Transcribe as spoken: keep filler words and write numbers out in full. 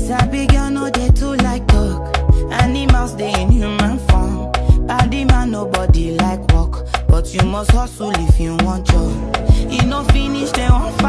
Sabi girl no dey too like talk. Animals dey in human form. Body man nobody like work, but you must hustle if you want job. You no finish, they won't